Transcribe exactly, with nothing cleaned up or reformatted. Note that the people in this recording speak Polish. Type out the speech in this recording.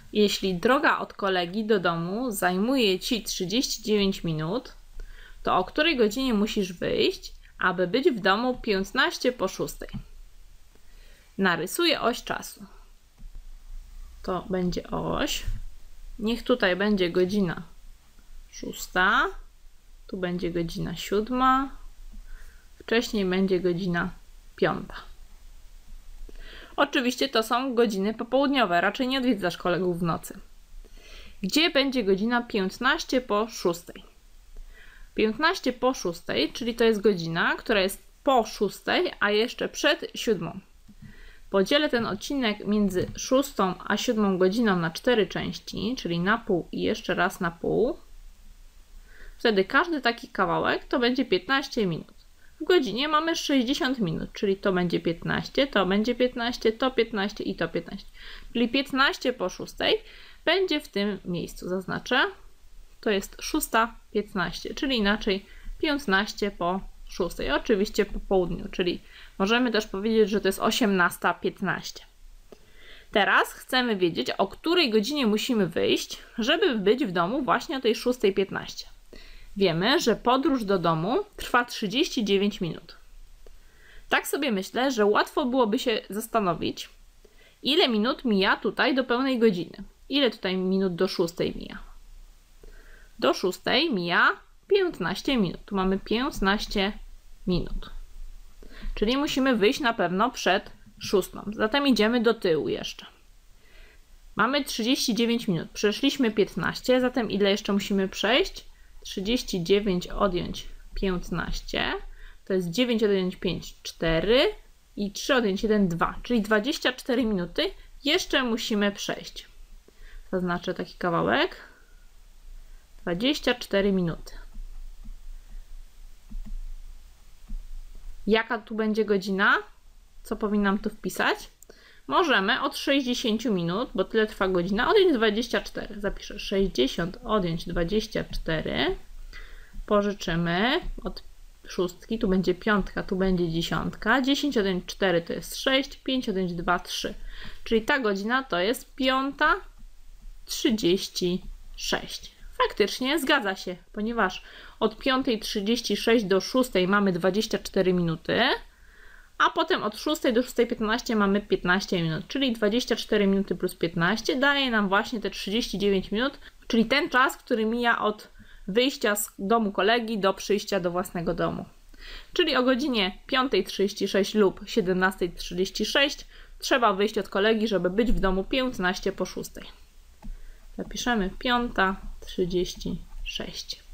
Jeśli droga od kolegi do domu zajmuje Ci trzydzieści dziewięć minut, to o której godzinie musisz wyjść, aby być w domu piętnaście po szóstej? Narysuję oś czasu. To będzie oś. Niech tutaj będzie godzina szósta. Tu będzie godzina siódma. Wcześniej będzie godzina piąta. Oczywiście to są godziny popołudniowe. Raczej nie odwiedzasz kolegów w nocy. Gdzie będzie godzina piętnaście po szóstej? piętnaście po szóstej, czyli to jest godzina, która jest po szóstej, a jeszcze przed siódmą. Podzielę ten odcinek między szóstą a siódmą godziną na cztery części, czyli na pół i jeszcze raz na pół. Wtedy każdy taki kawałek to będzie piętnaście minut. W godzinie mamy sześćdziesiąt minut, czyli to będzie piętnaście, to będzie piętnaście, to piętnaście i to piętnaście. Czyli piętnaście po szóstej będzie w tym miejscu. Zaznaczę. To jest szósta piętnaście, czyli inaczej piętnaście po szóstej. Oczywiście po południu, czyli możemy też powiedzieć, że to jest osiemnasta piętnaście. Teraz chcemy wiedzieć, o której godzinie musimy wyjść, żeby być w domu właśnie o tej szóstej piętnaście. Wiemy, że podróż do domu trwa trzydzieści dziewięć minut. Tak sobie myślę, że łatwo byłoby się zastanowić, ile minut mija tutaj do pełnej godziny. Ile tutaj minut do szóstej mija? Do szóstej mija piętnaście minut. Tu mamy piętnaście minut. Czyli musimy wyjść na pewno przed szóstą. Zatem idziemy do tyłu jeszcze. Mamy trzydzieści dziewięć minut. Przeszliśmy piętnaście, zatem ile jeszcze musimy przejść? trzydzieści dziewięć odjąć piętnaście. To jest dziewięć odjąć pięć, cztery i trzy odjąć jeden, dwa. Czyli dwadzieścia cztery minuty jeszcze musimy przejść. Zaznaczę taki kawałek. dwadzieścia cztery minuty. Jaka tu będzie godzina? Co powinnam tu wpisać? Możemy od sześćdziesięciu minut, bo tyle trwa godzina, odjąć dwadzieścia cztery. Zapiszę sześćdziesiąt odjąć dwadzieścia cztery. Pożyczymy od szóstki, tu będzie piątka, tu będzie dziesiątka. dziesięć odjąć cztery to jest sześć, pięć odjąć dwa, trzy. Czyli ta godzina to jest piąta trzydzieści sześć. Faktycznie zgadza się, ponieważ od piątej trzydzieści sześć do szóstej mamy dwadzieścia cztery minuty, a potem od szóstej do szóstej piętnaście mamy piętnaście minut, czyli dwadzieścia cztery minuty plus piętnaście daje nam właśnie te trzydzieści dziewięć minut, czyli ten czas, który mija od wyjścia z domu kolegi do przyjścia do własnego domu. Czyli o godzinie piątej trzydzieści sześć lub siedemnastej trzydzieści sześć trzeba wyjść od kolegi, żeby być w domu piętnaście po szóstej. Zapiszemy piąta trzydzieści sześć.